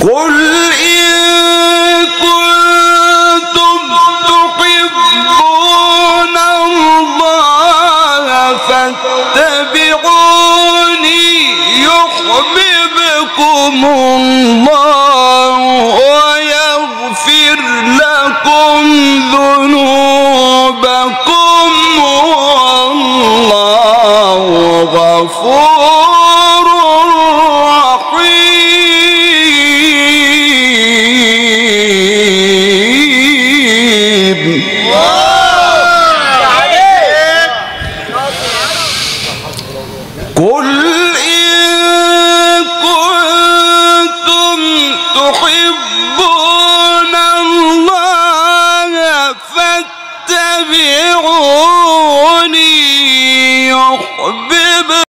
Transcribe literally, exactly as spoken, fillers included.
قل إن كنتم تحبون الله فاتبعوني يحببكم الله ويغفر لكم ذنوبكم والله غفور رحيم. قل إن كنتم تحبون الله فاتبعوني يحببكم